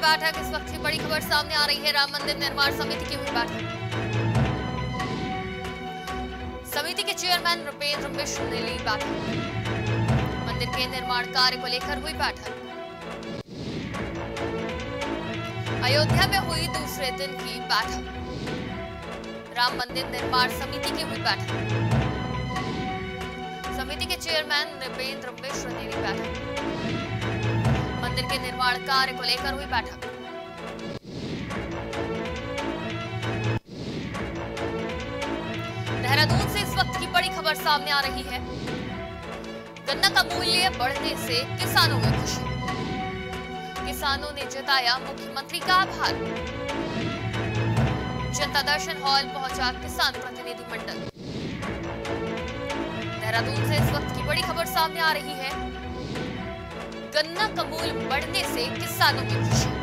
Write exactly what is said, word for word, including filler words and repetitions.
बैठक। इस वक्त की बड़ी खबर सामने आ रही है। राम मंदिर निर्माण समिति की हुई बैठक। समिति के चेयरमैन नृपेंद्र मिश्र ने ली बैठक। मंदिर के निर्माण कार्य को लेकर हुई बैठक। अयोध्या में हुई दूसरे दिन की बैठक। राम मंदिर निर्माण समिति की हुई बैठक। समिति के चेयरमैन नृपेंद्र मिश्र ने ली बैठक। मंदिर के निर्माण कार्य को लेकर हुई बैठक। देहरादून से इस वक्त की बड़ी खबर सामने आ रही है। गन्ना का मूल्य बढ़ने से किसानों में खुशी। किसानों ने जताया मुख्यमंत्री का आभार। जनता दर्शन हॉल पहुंचा किसान प्रतिनिधि मंडल। देहरादून से इस वक्त की बड़ी खबर सामने आ रही है। गन्ना का मूल्य बढ़ने से किसानों में खुशी।